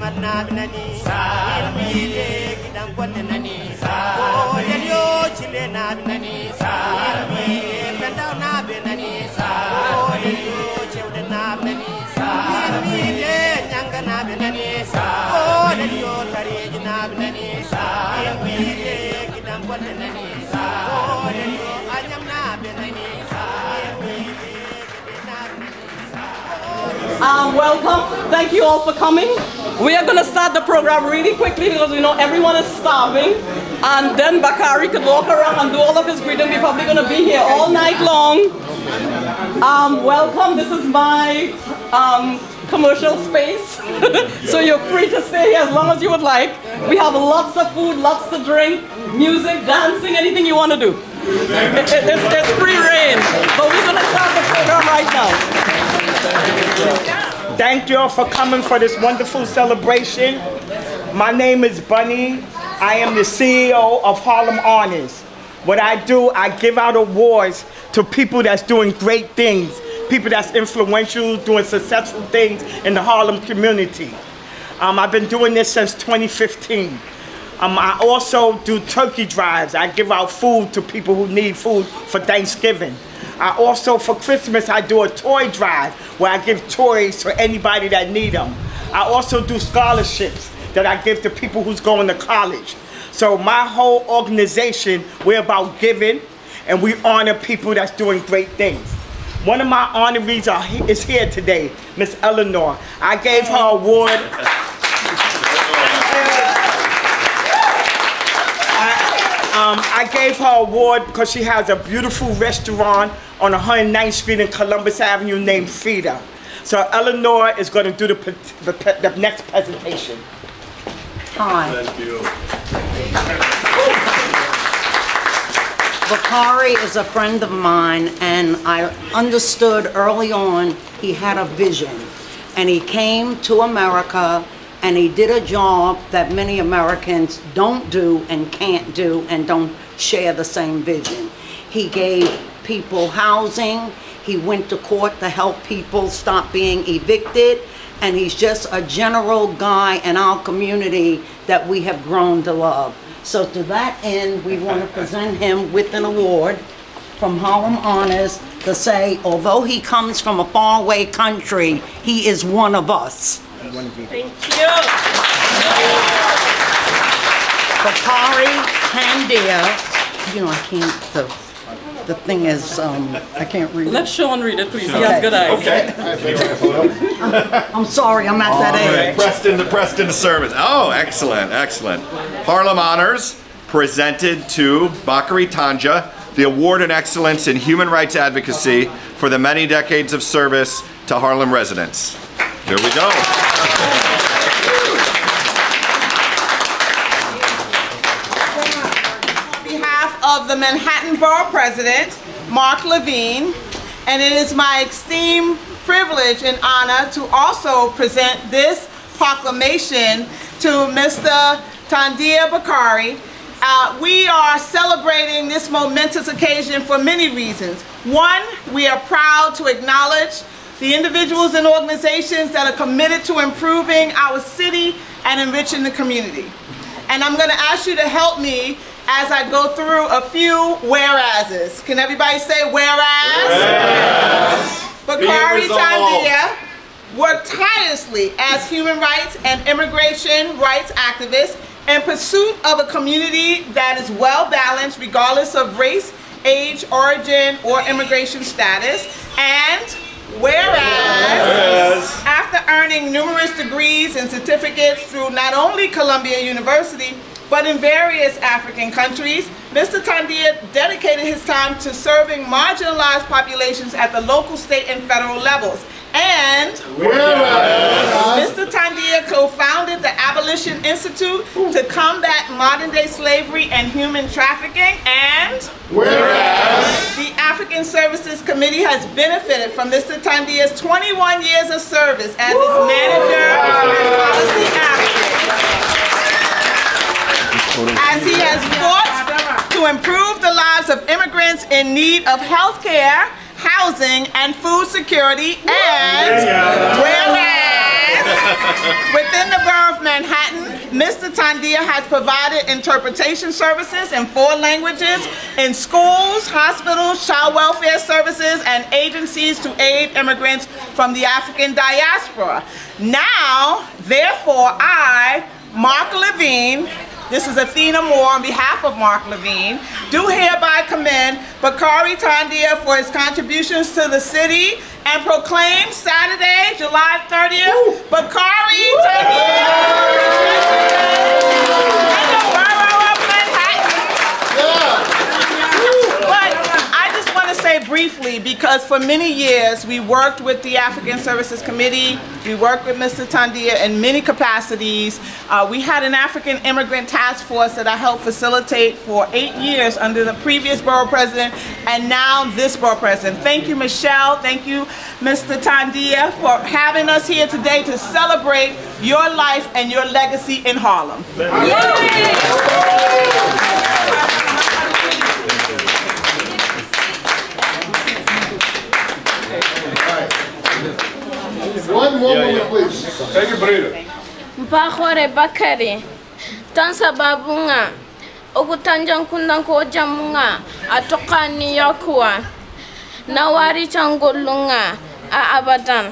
Welcome. Thank you all for coming. We are going to start the program really quickly because we know everyone is starving. And then Bakari could walk around and do all of his greeting. We're probably going to be here all night long. Welcome. This is my commercial space. So you're free to stay here as long as you would like. We have lots of food, lots to drink, music, dancing, anything you want to do. It's free reign. But we're going to start the program right now. Thank you all for coming for this wonderful celebration. My name is Bunny. I am the CEO of Harlem Honors. What I do, I give out awards to people that's doing great things, people that's influential, doing successful things in the Harlem community. I've been doing this since 2015. I also do turkey drives. I give out food to people who need food for Thanksgiving. I also, for Christmas, I do a toy drive where I give toys to anybody that need them. I also do scholarships that I give to people who's going to college. So my whole organization, we're about giving, and we honor people that's doing great things. One of my honorees is here today, Miss Eleanor. I gave her an award. I gave her an award because she has a beautiful restaurant on 109th Street in Columbus Avenue named Frida. So Eleanor is going to do the next presentation. Hi. Thank you. Bakari is a friend of mine, and I understood early on he had a vision. And he came to America and he did a job that many Americans don't do and can't do and don't share the same vision. He gave people housing. He went to court to help people stop being evicted. And he's just a general guy in our community that we have grown to love. So to that end, we want to present him with an award from Harlem Honors to say, although he comes from a faraway country, he is one of us. Thank you. Bakari Tandia, you know, I can't, the thing is, I can't read it. Let Sean read it, please. He has good eyes. Okay. I'm sorry, I'm at that age. Pressed into service. Oh, excellent, excellent. Harlem Honors presented to Bakari Tanja the Award in Excellence in Human Rights Advocacy for the many decades of service to Harlem residents. Here we go. On behalf of the Manhattan Borough President, Mark Levine, and it is my esteemed privilege and honor to also present this proclamation to Mr. Tandia Bakari. We are celebrating this momentous occasion for many reasons. One, we are proud to acknowledge the individuals and organizations that are committed to improving our city and enriching the community. And I'm going to ask you to help me as I go through a few whereases. Can everybody say whereas? Whereas. Bakari Tandia worked tirelessly as human rights and immigration rights activists in pursuit of a community that is well balanced regardless of race, age, origin, or immigration status. And whereas, after earning numerous degrees and certificates through not only Columbia University, but in various African countries, Mr. Tandia dedicated his time to serving marginalized populations at the local, state, and federal levels. And Mr. Tandia co-founded the Abolition Institute to combat modern-day slavery and human trafficking. And whereas the African Services Committee has benefited from Mr. Tandia's 21 years of service as its manager and policy advocate, as he has fought to improve the lives of immigrants in need of health care, housing, and food security. And whereas Within the borough of Manhattan, Mr. Tandia has provided interpretation services in 4 languages in schools, hospitals, child welfare services, and agencies to aid immigrants from the African diaspora. Now, therefore, I, Mark Levine, this is Athena Moore on behalf of Mark Levine, do hereby commend Bakari Tandia for his contributions to the city and proclaim Saturday, July 30th, Bakari Tandia and the borough of Manhattan. But I just want to say briefly, because for many years we worked with the African Services Committee, we worked with Mr. Tandia in many capacities. We had an African immigrant task force that I helped facilitate for 8 years under the previous borough president and now this borough president. Thank you, Michelle. Thank you, Mr. Tandia, for having us here today to celebrate your life and your legacy in Harlem. One more moment, please. Take a breather. Mpahore Bakari, tansa babunga, okutanjang kundanko jamunga, atoka niyakua, nawari changolunga, a abadan.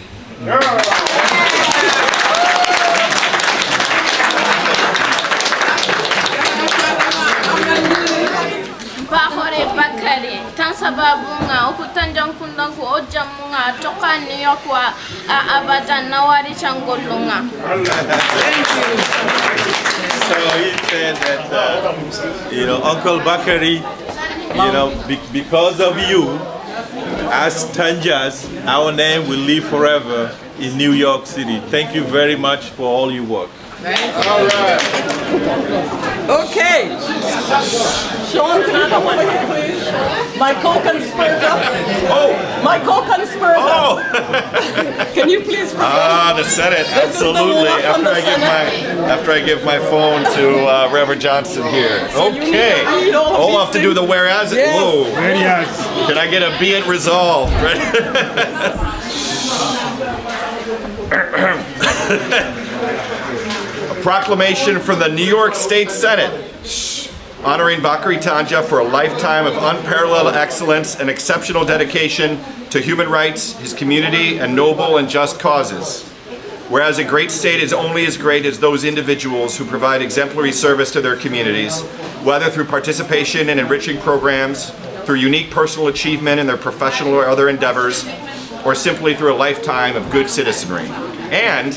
Mpahore Bakari, tansa babunga, okutanjang kundanko ojamunga, atoka niyakua, a abadan, nawari changolunga. So he said that, Uncle Bakari, because of you, as Tanjas, our name will live forever in New York City. Thank you very much for all your work. All right. Okay. Sean, can I come over here, please? My co-conspirator. Oh! My co-conspirator. Oh! Can you please present? The Senate, This is the absolutely. woman from the After I give my phone to Reverend Johnson here. you need to Okay. read all of Oh, these I'll have to do the whereas. Yes. Whoa. Can I get a be it resolved? Right? A proclamation from the New York State Senate honoring Bakari Tanja for a lifetime of unparalleled excellence and exceptional dedication to human rights, his community, and noble and just causes. Whereas a great state is only as great as those individuals who provide exemplary service to their communities, whether through participation in enriching programs, through unique personal achievement in their professional or other endeavors, or simply through a lifetime of good citizenry. And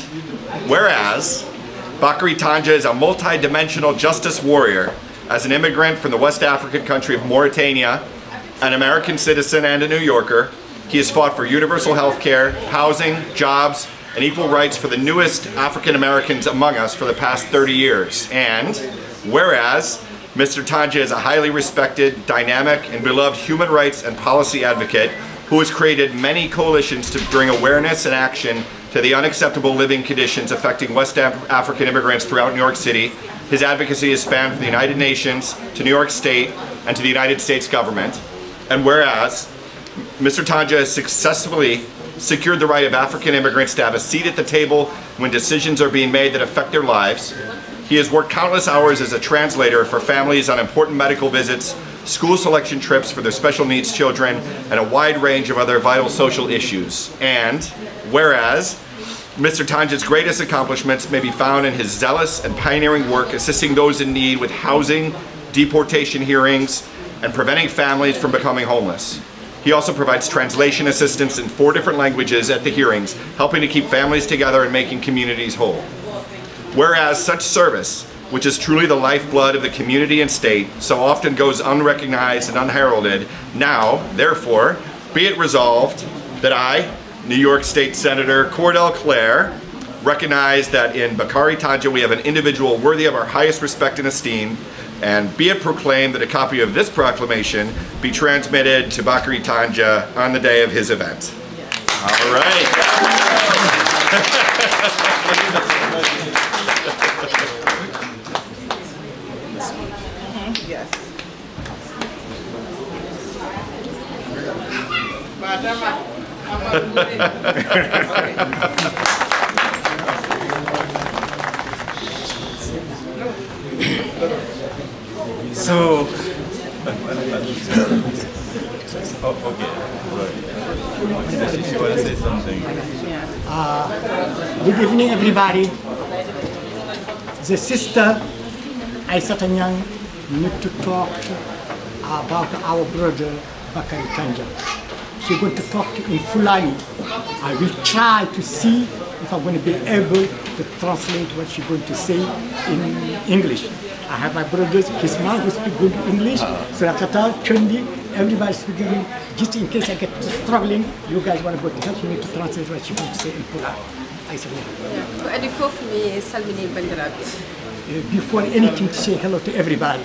whereas Bakari Tanja is a multi-dimensional justice warrior. As an immigrant from the West African country of Mauritania, an American citizen and a New Yorker, he has fought for universal health care, housing, jobs, and equal rights for the newest African Americans among us for the past 30 years. And whereas Mr. Tanja is a highly respected, dynamic, and beloved human rights and policy advocate who has created many coalitions to bring awareness and action to the unacceptable living conditions affecting West African immigrants throughout New York City. His advocacy has spanned from the United Nations to New York State and to the United States government. And whereas Mr. Tanja has successfully secured the right of African immigrants to have a seat at the table when decisions are being made that affect their lives, he has worked countless hours as a translator for families on important medical visits, school selection trips for their special needs children, and a wide range of other vital social issues. And whereas Mr. Tanja's greatest accomplishments may be found in his zealous and pioneering work assisting those in need with housing, deportation hearings, and preventing families from becoming homeless. He also provides translation assistance in 4 different languages at the hearings, helping to keep families together and making communities whole. Whereas such service, which is truly the lifeblood of the community and state, so often goes unrecognized and unheralded, now, therefore, be it resolved that I, New York State Senator Cordell Clare, recognize that in Bakari Tanja we have an individual worthy of our highest respect and esteem, and be it proclaimed that a copy of this proclamation be transmitted to Bakari Tanja on the day of his event. All right. Yes. So, oh, okay. Right. You want to say something? Good evening, everybody. The sister, Aissata Nyang, need to talk about our brother, Bakary Tanja. She's going to talk in Fulani. I will try to see if I'm going to be able to translate what she's going to say in English. I have my brothers, his mom who speak good English, Surakata, Chundi, everybody speaking English. Just in case I get struggling, you guys want to go to help me to translate what she's going to say in Fulani. Before anything, to say hello to everybody.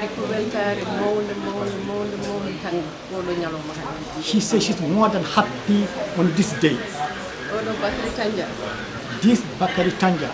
She says she's more than happy on this day. This Bakary Tanja.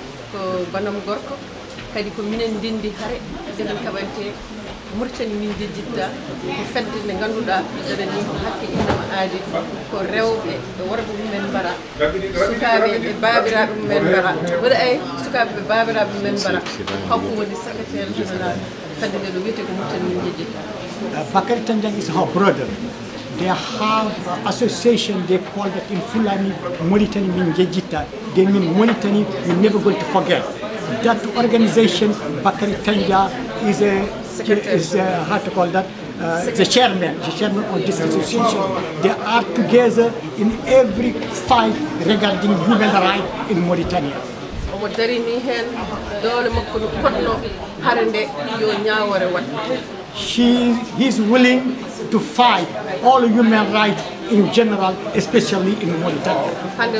kadi ko minen dindi hare denen kabante murtani min jejjitta ko fedde ne ganduda denen ni ko hakke inama aadi ko rewbe e worbe men bara sukabe e babirabe men bara wada ay sukabe e babirabe men bara hakko woni secrétaire général fedde ne do wiete ko murtani min jejjitta. Bakary Tanja is her brother. They have an association, they call that in Fulani, Mauritania min jejjitta. They mean Mauritania, you're never going to forget. That organization, Bakary Tanja, is how to call that, the chairman of this association. They are together in every fight regarding human rights in Mauritania. He is willing to fight all human rights in general, especially in Mauritania.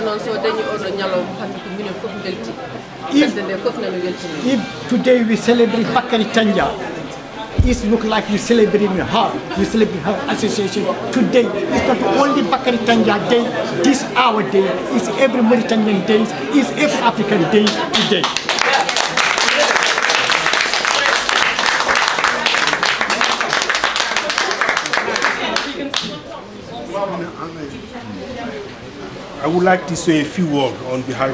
If today we celebrate Bakary Tanja, it looks like we celebrate her, we celebrate her association. Today, it's not only Bakary Tanja Day, this our day, it's every Mauritanian day, it's every African day today. I would like to say a few words on behalf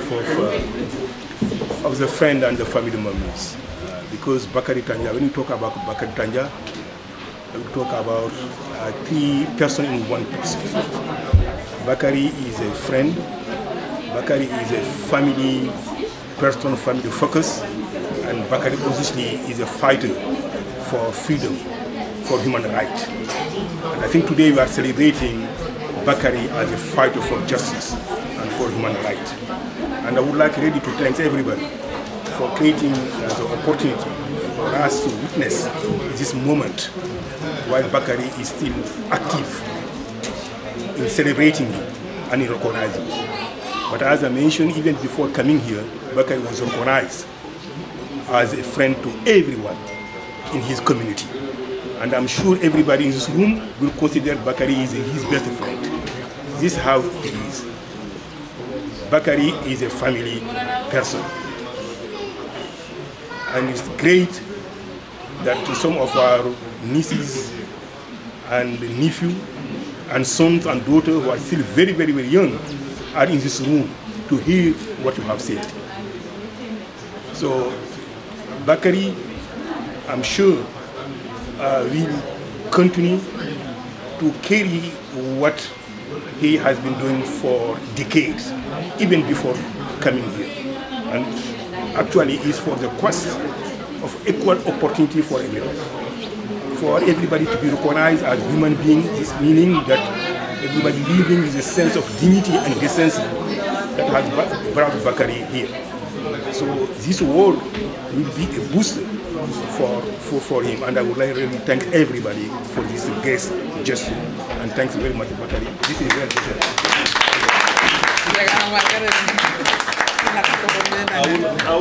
of the friend and the family members. Because Bakary Tanja, when you talk about Bakary Tanja, we talk about three persons in one person. Bakary is a friend, Bakary is a family person, family focus, and Bakary obviously is a fighter for freedom, for human rights. And I think today we are celebrating Bakary as a fighter for justice and for human rights. And I would like really to thank everybody for creating the opportunity for us to witness this moment while Bakary is still active in celebrating him and in recognizing him. But as I mentioned, even before coming here, Bakary was recognized as a friend to everyone in his community. And I'm sure everybody in this room will consider Bakary as his best friend. This is how he is. Bakary is a family person. And it's great that some of our nieces and nephews and sons and daughters who are still very, very, very young are in this room to hear what you have said. So, Bakary, I'm sure, will continue to carry what he has been doing for decades, even before coming here. And actually is for the quest of equal opportunity for everybody. For everybody to be recognized as human beings, this meaning that everybody living with a sense of dignity and decency that has brought Bakary here. So this award will be a booster for him, and I would like to really thank everybody for this guest gesture. And thanks very much, Bakary. This is very special. I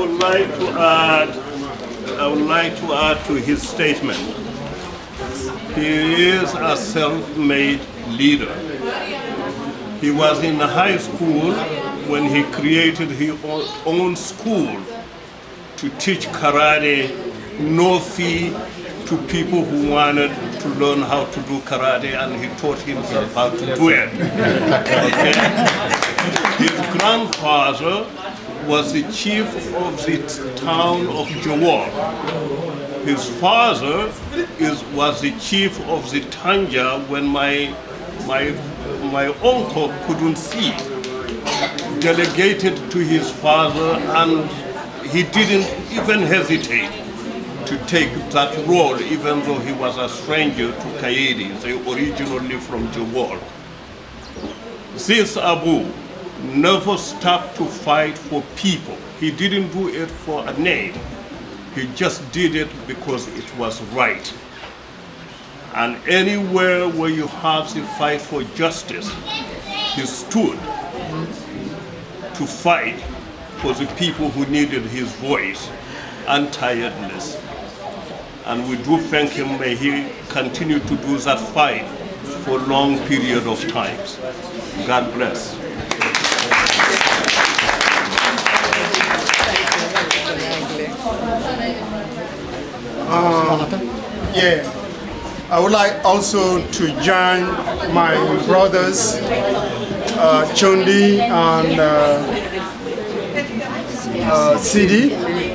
would like to add to his statement. He is a self-made leader. He was in high school when he created his own school to teach karate, no fee, to people who wanted to learn how to do karate, and he taught himself how to do it. Okay? His grandfather was the chief of the town of Jawar. His father was the chief of the Tanja when my uncle couldn't see. Delegated to his father, and he didn't even hesitate to take that role, even though he was a stranger to Kaidi, originally from Jawar. This Abu never stopped to fight for people. He didn't do it for a name. He just did it because it was right. And anywhere where you have the fight for justice, he stood to fight for the people who needed his voice and tiredness. And we do thank him. May he continue to do that fight for a long period of times. God bless. Yeah, I would like also to join my brothers, Chondi and Sidi,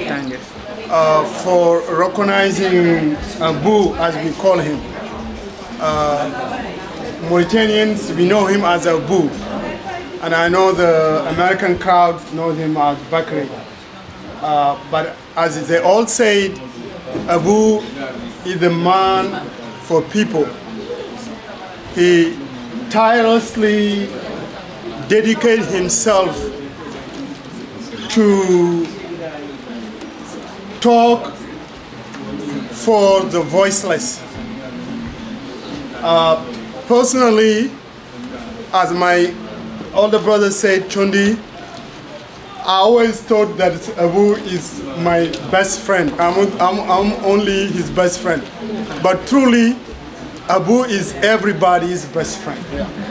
for recognizing Abu, as we call him. Mauritanians, we know him as Abu, and I know the American crowd knows him as Bakri. But as they all said, Abu is the man for people. He tirelessly dedicated himself to talk for the voiceless. Personally, as my older brother said, Chondi, I always thought that Abu is my best friend. I'm only his best friend. But truly, Abu is everybody's best friend.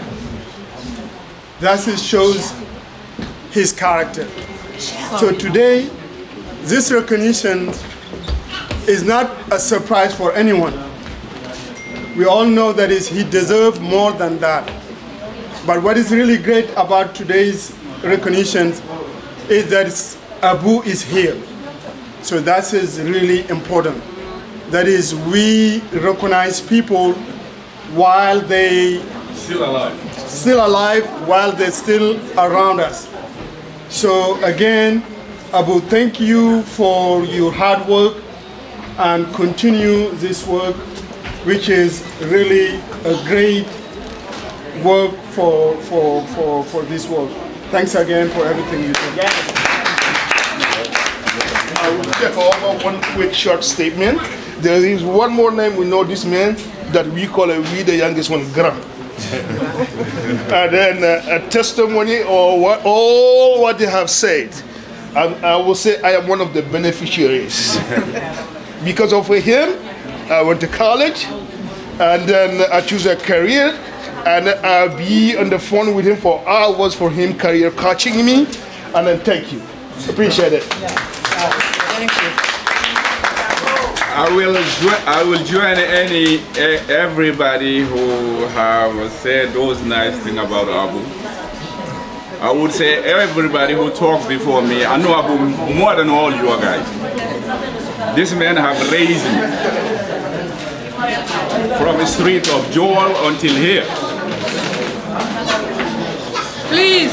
That shows his character. So today, this recognition is not a surprise for anyone. We all know that he deserves more than that. But what is really great about today's recognition is that Abu is here. So that is really important. That is, we recognize people while they still alive, while they're still around us. So again, Abu, thank you for your hard work, and continue this work, which is really a great work for this world. Thanks again for everything you do. I will take over one quick short statement. There is one more name we know this man that we call we the youngest one, Grand. And then a testimony or all what they have said. I will say I am one of the beneficiaries. Because of him, I went to college, and then I choose a career, and I'll be on the phone with him for hours for him career coaching me, and then thank you. Appreciate it. Thank you. I will join everybody who have said those nice things about Abu. I would say everybody who talked before me, I know Abu more than all you guys. This man have raised me from the street of Joel until here. Please.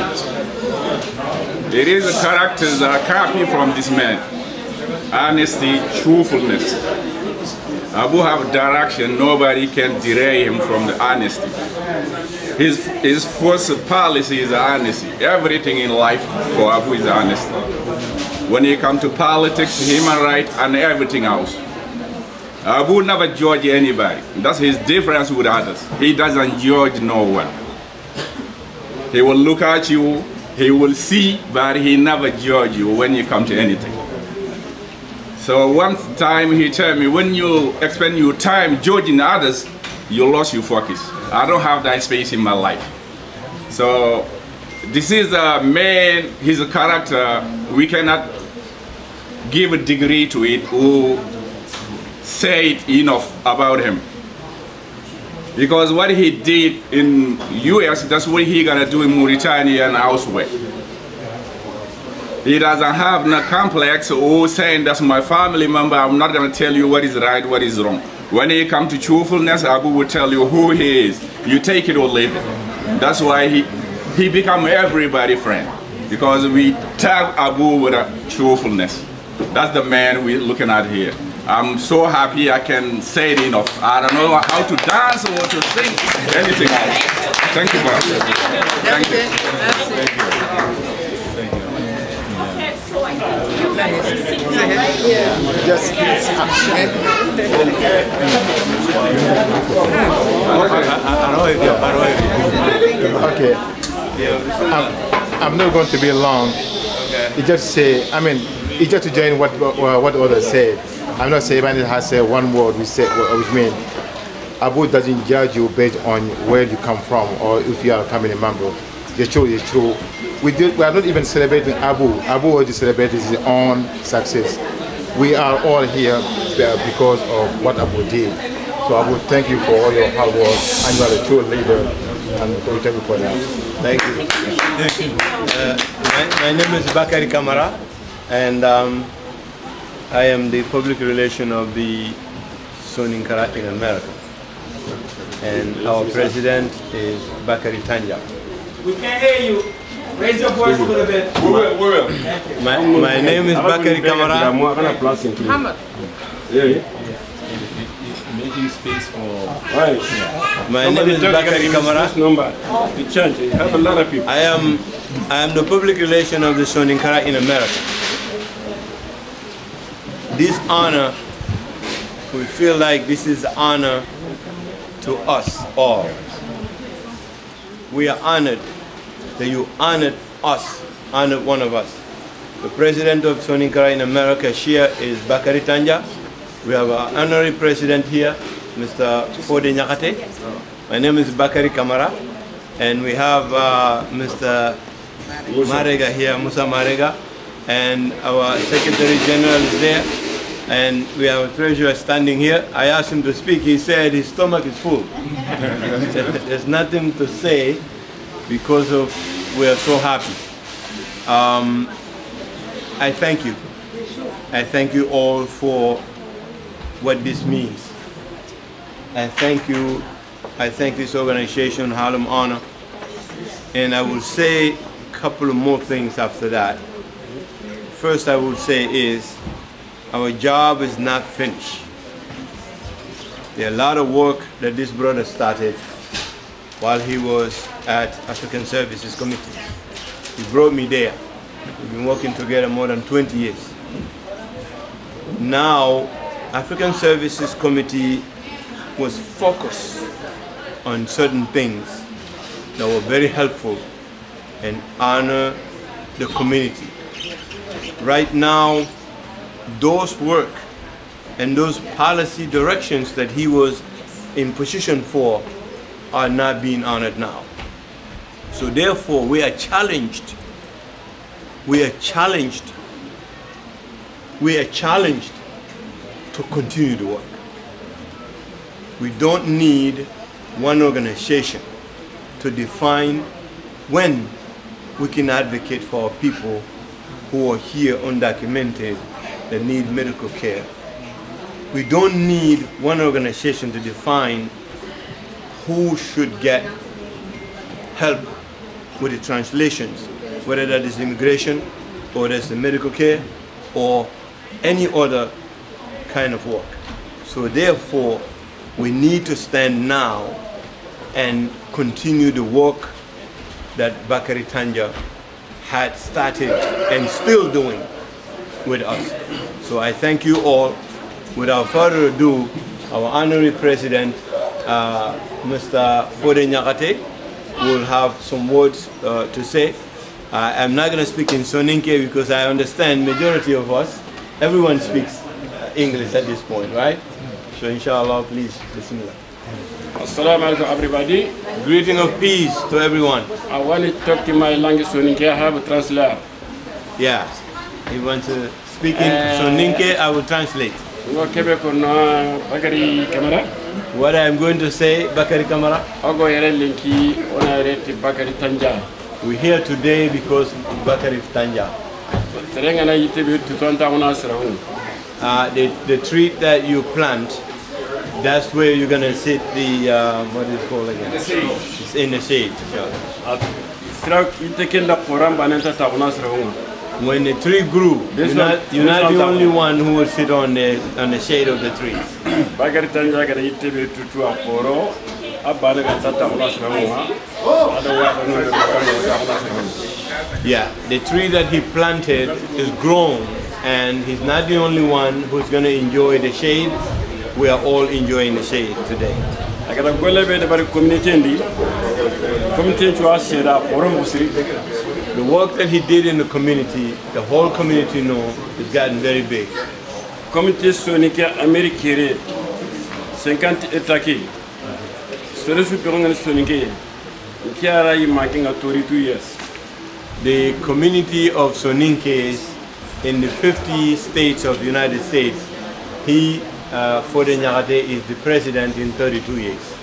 It is the characters that I copy from this man. Honesty, truthfulness. Abu have direction, nobody can derail him from the honesty. His first policy is honesty. Everything in life for Abu is honesty. When he comes to politics, human rights, and everything else. Abu never judge anybody. That's his difference with others. He doesn't judge no one. He will look at you, he will see, but he never judge you when you come to anything. So one time he told me, when you spend your time judging others, you lost your focus. I don't have that space in my life. So this is a man, his character, we cannot give a degree to it or say enough about him. Because what he did in US, that's what he gonna do in Mauritania and elsewhere. He doesn't have no complex or saying that's my family member. I'm not going to tell you what is right, what is wrong. When he comes to truthfulness, Abu will tell you who he is. You take it or leave it. That's why he become everybody's friend. Because we tag Abu with a truthfulness. That's the man we're looking at here. I'm so happy I can say it enough. I don't know how to dance or to sing, anything else. Thank you, boss. Thank you. Thank you. Okay. I'm not going to be long. It just say, I mean, it's just to join what others said. I'm not saying anybody has said one word which means Abu doesn't judge you based on where you come from or if you are a family member. The truth is true. We are not even celebrating Abu. Abu already celebrated his own success. We are all here because of what Abu did. So Abu, thank you for all your hard work, and you are a true leader, and we thank you for that. Thank you. Thank you. My name is Bakari Kamara, and I am the public relation of the Soninkara in America. And our president is Bakari Tanja. We can't hear you. Raise your voice a little bit. We will. My name is Bakari Kamara. Muhammad. Making space for... Right. My name is Bakari Kamara. Have a lot of people. I am the public relation of the Soninkara in America. This honor, we feel like this is an honor to us all. We are honored that you honored us, honored one of us. The president of Soninkara in America here is Bakari Tanja. We have our honorary president here, Mr. Fode Nyakate. My name is Bakari Kamara. And we have Mr. Marega here, Musa Marega. And our Secretary General is there. And we have a treasurer standing here. I asked him to speak. He said his stomach is full. There's nothing to say because we are so happy. I thank you. I thank you all for what this means. I thank you. I thank this organization, Harlem Honor. And I will say a couple of more things after that. First I will say is, our job is not finished. There are a lot of work that this brother started while he was at African Services Committee. He brought me there. We've been working together more than 20 years. Now, African Services Committee was focused on certain things that were very helpful and honor the community. Right now, those work and those policy directions that he was in position for are not being honored now. So therefore, we are challenged. We are challenged. We are challenged to continue the work. We don't need one organization to define when we can advocate for our people who are here undocumented that need medical care. We don't need one organization to define who should get help with the translations, whether that is immigration or that's the medical care or any other kind of work. So therefore, we need to stand now and continue the work that Bakari Tanja had started and still doing with us. So I thank you all. Without further ado, our honorary president, Mr. Fode Nyakate, will have some words to say. I'm not going to speak in Soninke because I understand majority of us, everyone speaks English at this point, right? So inshallah, please, bismillah. Assalamu alaikum everybody. Greeting of peace to everyone. I want to talk to my language Soninke. I have a translator. Yeah, he wants to speak in Soninke, I will translate. What I'm going to say, Bakari Kamara. We're here today because Bakari Tanja. The tree that you plant, that's where you're gonna sit the what is it called again? The shade. It's in the shade. When the tree grew, you're not the only one who will sit on the shade of the tree. Yeah, the tree that he planted is grown, and he's not the only one who's going to enjoy the shade. We are all enjoying the shade today. The work that he did in the community, the whole community knows, has gotten very big. Community Sonic America 50 états the community of Soninkes in the 50 states of the United States, he, Fode Nyarate, is the president in 32 years.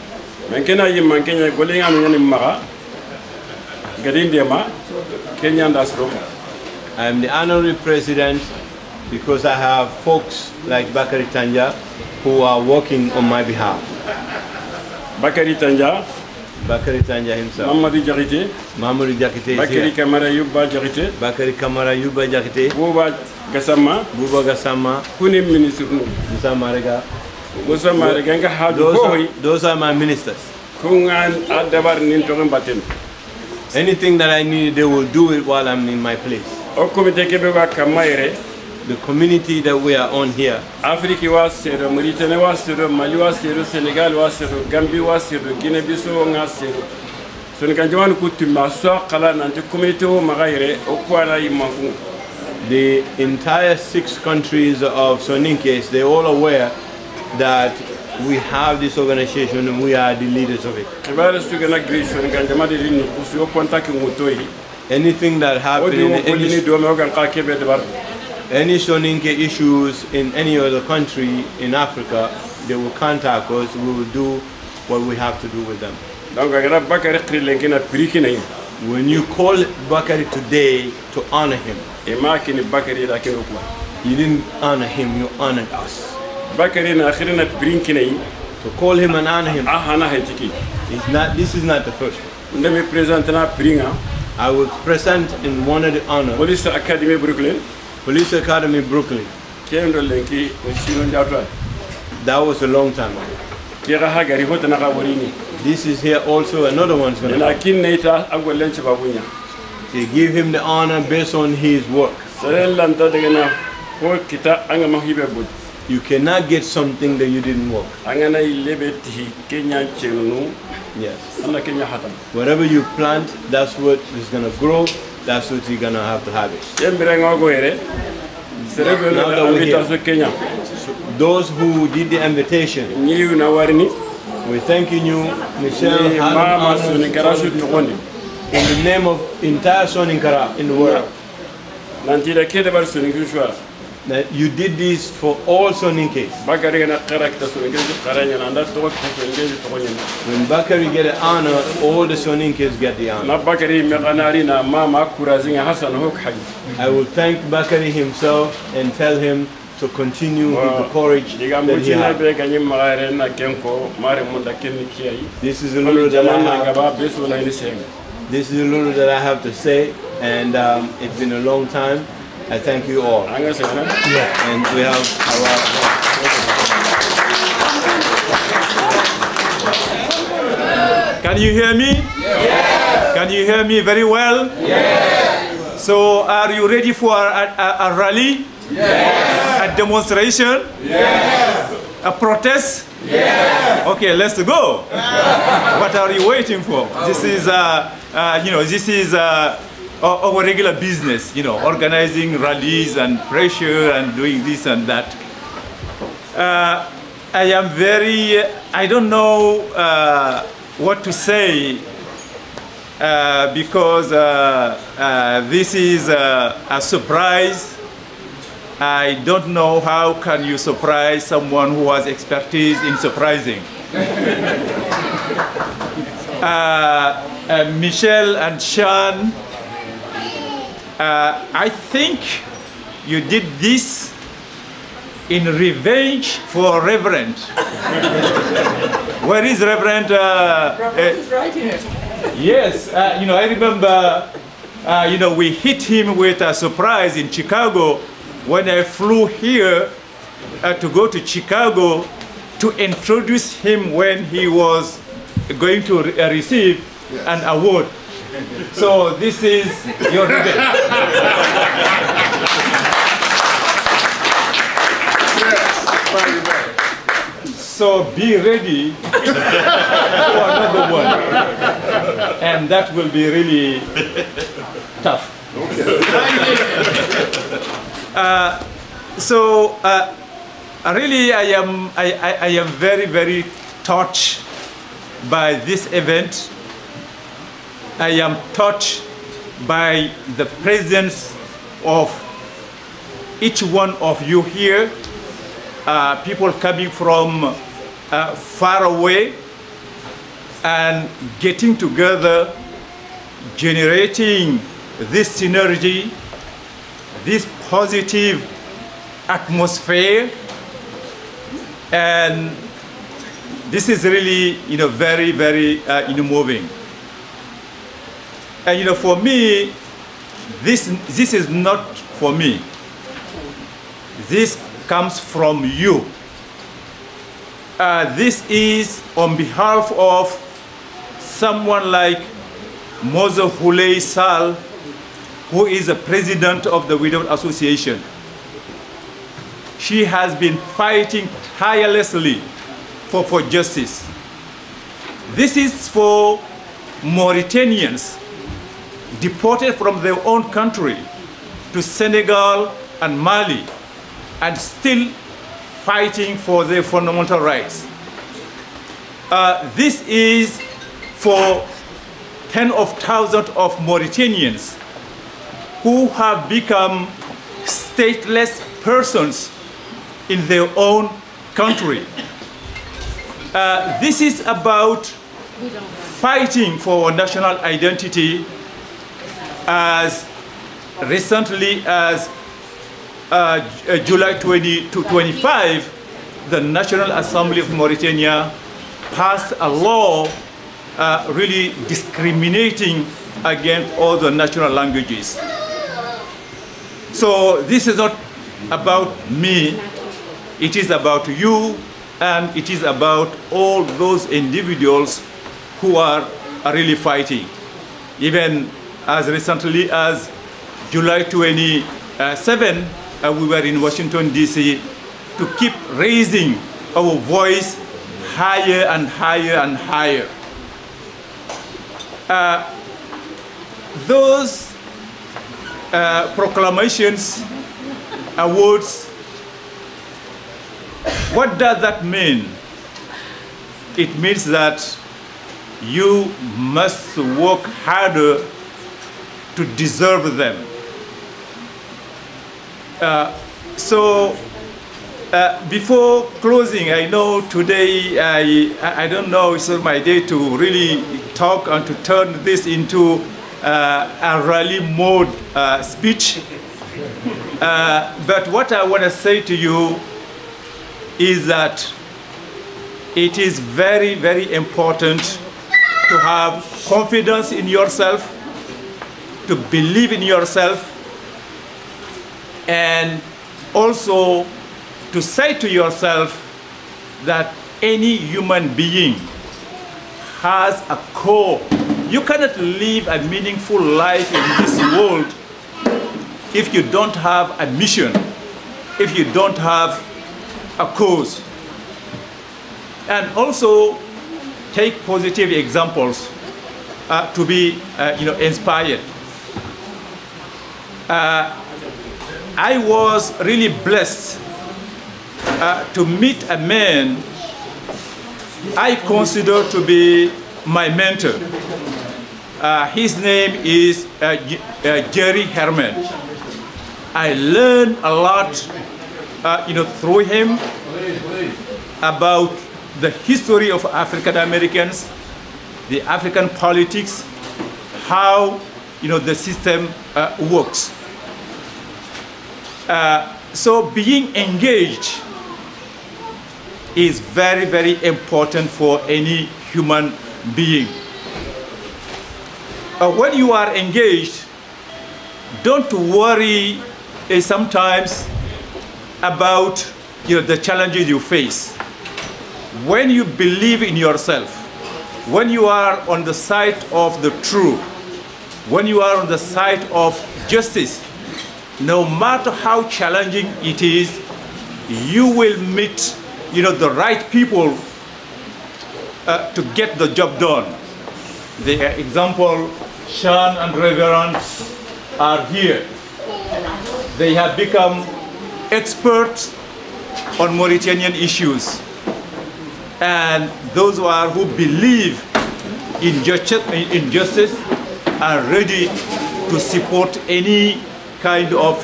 I am the honorary president because I have folks like Bakary Tanja who are working on my behalf. Bakary Tanja himself. Mamadou Diakité. Mamadou Diakité is Bakary here. Kamara Yuba Diakité. Bakary Kamara Yuba Diakité. Bouba Gassama. Bouba Gassama. Kuni ministre. Musa Marega. Musa Marega nga hadu those are my ministers. Kungan adabar nintoren batem. Anything that I need, they will do it while I'm in my place. O comité Québécois Kamaire. The community that we are on here. Afrique was zero, Mauritania was zero, Mali was zero, Senegal was zero, Gambia was zero, Guinea-Bissau was zero. So we can join the entire 6 countries of Soninkes, they're all aware that we have this organization and we are the leaders of it. Anything that happens in any Soninke issues in any other country in Africa, they will contact us. We will do what we have to do with them. When you call Bakary today to honor him, you didn't honor him, you honored us. To call him and honor him, this is not the first one. I will present in one of the honors. Police Academy Brooklyn. That was a long time ago. This is here also, another one's going to come. They give him the honor based on his work. You cannot get something that you didn't work. Yes. Whatever you plant, that's what is going to grow. That's what you're going to have to harvest. Those who did the invitation, we thank you, Michelle, in the name of entire Soninkara in the world. That you did this for all Soninkes. When Bakary get the honor, all the Soninkes get the honor. I will thank Bakary himself and tell him to continue with the courage that he has. This is a little that I have to say, and it's been a long time. I thank you all. And we have Can you hear me? Yes. Can you hear me very well? Yes. So are you ready for a rally? Yes. A demonstration? Yes. A protest? Yes. Okay, let's go. What are you waiting for? This is this is our regular business, organizing rallies and pressure and doing this and that. I don't know what to say because this is a surprise. I don't know how can you surprise someone who has expertise in surprising. Michelle and Sean, I think you did this in revenge for Reverend. Where is Reverend? Reverend is right here. Yes, you know, I remember, you know, we hit him with a surprise in Chicago when I flew here to go to Chicago to introduce him when he was going to receive an award. So this is your revenge. So be ready for another one. And that will be really tough. Really I am very, very touched by this event. I am touched by the presence of each one of you here. People coming from far away and getting together, generating this synergy, this positive atmosphere, and this is really, you know, very, very you know, moving. And you know, for me, this is not for me. This comes from you. This is on behalf of someone like Mozo Hulei Sal, who is the president of the Widows Association. She has been fighting tirelessly for justice. This is for Mauritanians deported from their own country to Senegal and Mali, and still fighting for their fundamental rights. This is for tens of thousands of Mauritanians who have become stateless persons in their own country. This is about fighting for national identity. As recently as July 2025, the National Assembly of Mauritania passed a law really discriminating against all the national languages. So this is not about me, it is about you, and it is about all those individuals who are really fighting. Even as recently as July 27, we were in Washington, D.C. to keep raising our voice higher and higher and higher. Those proclamations, awards, what does that mean? It means that you must work harder to deserve them. Before closing, I know today, I don't know, it's not my day to really talk and to turn this into a rally mode speech. But what I want to say to you is that it is very, very important to have confidence in yourself, to believe in yourself, and also to say to yourself that any human being has a core. You cannot live a meaningful life in this world if you don't have a mission, if you don't have a cause. And also take positive examples to be inspired. I was really blessed to meet a man I consider to be my mentor. His name is Jerry Herman. I learned a lot through him about the history of African Americans, the African politics, how the system works. So being engaged is very, very important for any human being. When you are engaged, don't worry sometimes about the challenges you face. When you believe in yourself, when you are on the side of the truth, when you are on the side of justice, no matter how challenging it is, you will meet the right people to get the job done. The example, Sean and Reverend are here. They have become experts on Mauritanian issues. And those who believe in justice are ready to support any kind of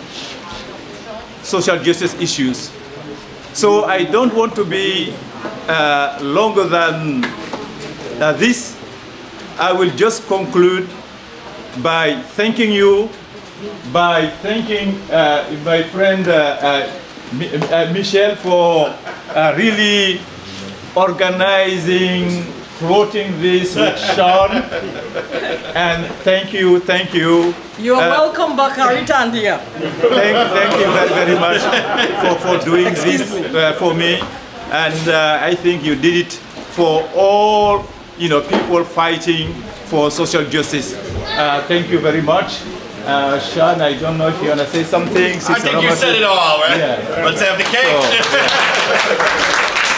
social justice issues. So I don't want to be longer than this. I will just conclude by thanking you, by thanking my friend Michelle for really organizing, floating this with Sean. And thank you. You're welcome, Bakari Tandia. Thank you very, very much for doing this for me. And I think you did it for all people fighting for social justice. Thank you very much. Sean, I don't know if you want to say something. I think you said it all, right? Yeah. Let's have the cake.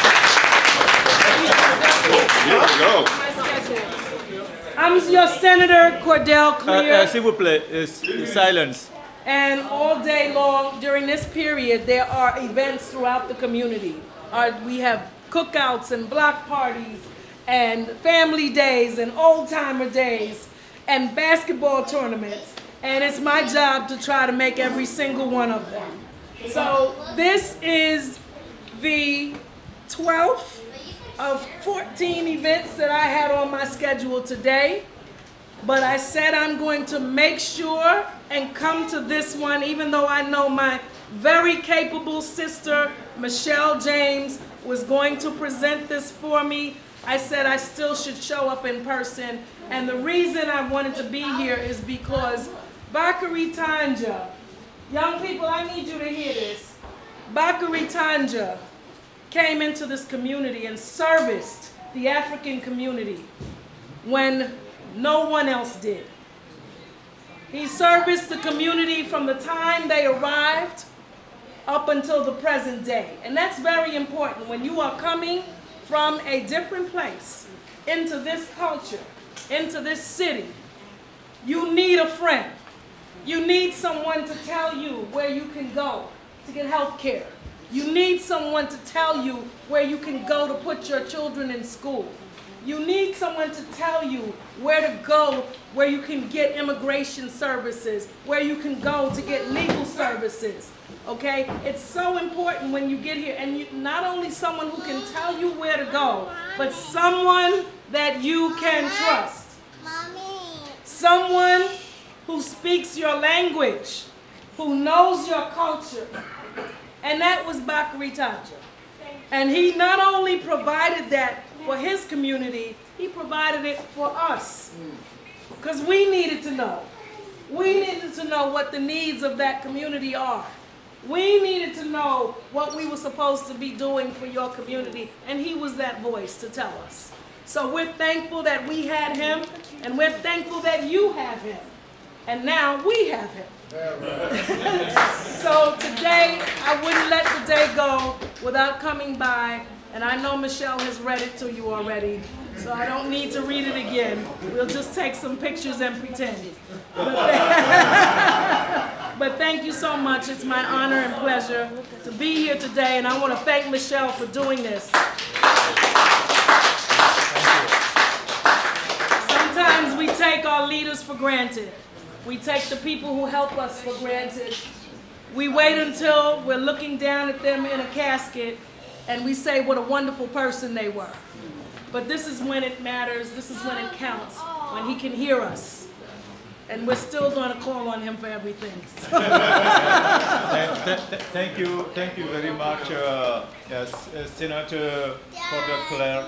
Here we go. I'm your Senator Cordell Clear. S'il vous plaît, silence. And all day long during this period, there are events throughout the community. We have cookouts and block parties and family days and old-timer days and basketball tournaments. And it's my job to try to make every single one of them. So this is the 12th of 14 events that I had on my schedule today. But I said I'm going to make sure and come to this one, even though I know my very capable sister, Michelle James, was going to present this for me. I said I still should show up in person. And the reason I wanted to be here is because Bakari Tanja, young people, I need you to hear this. Bakari Tanja came into this community and serviced the African community when no one else did. He serviced the community from the time they arrived up until the present day. And that's very important. When you are coming from a different place into this culture, into this city, you need a friend. You need someone to tell you where you can go to get health care. You need someone to tell you where you can go to put your children in school. You need someone to tell you where to go, where you can get immigration services, where you can go to get legal services, okay? It's so important when you get here, and not only someone who can tell you where to go, but someone that you can trust. Someone who speaks your language, who knows your culture. And that was Bakari Tanja. And he not only provided that for his community, he provided it for us. Because we needed to know. We needed to know what the needs of that community are. We needed to know what we were supposed to be doing for your community. And he was that voice to tell us. So we're thankful that we had him, and we're thankful that you have him. And now we have him. So today, I wouldn't let the day go without coming by, and I know Michelle has read it to you already, so I don't need to read it again. We'll just take some pictures and pretend. But thank you so much. It's my honor and pleasure to be here today, and I want to thank Michelle for doing this. Sometimes we take our leaders for granted. We take the people who help us for granted. We wait until we're looking down at them in a casket and we say what a wonderful person they were. But this is when it matters. This is when it counts, when he can hear us. and we're still going to call on him for everything. Thank you very much, Senator Porter Claire.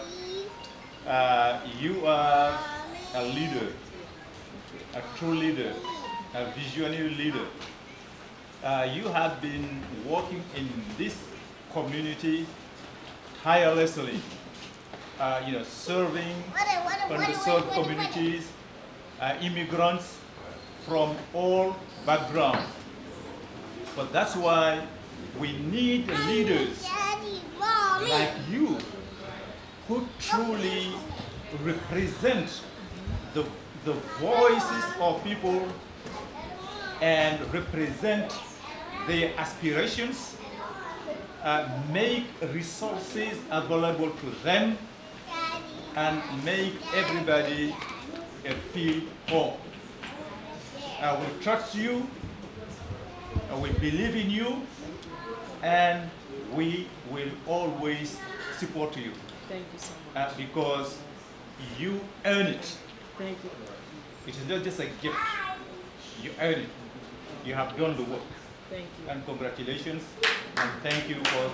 You are a leader, a true leader, a visionary leader. You have been working in this community tirelessly, serving underserved communities, immigrants from all backgrounds. But that's why we need leaders like you who truly represent the voices of people and represent their aspirations, make resources available to them, and make everybody feel home. We trust you, we believe in you, and we will always support you. Thank you so much. Because you earn it. Thank you. It is not just a gift. You earn it. You have done the work. Thank you. And congratulations. And thank you for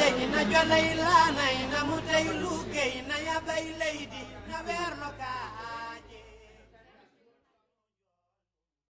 Najwa Laila na ina mutailuke ina ya bailedi na berloka.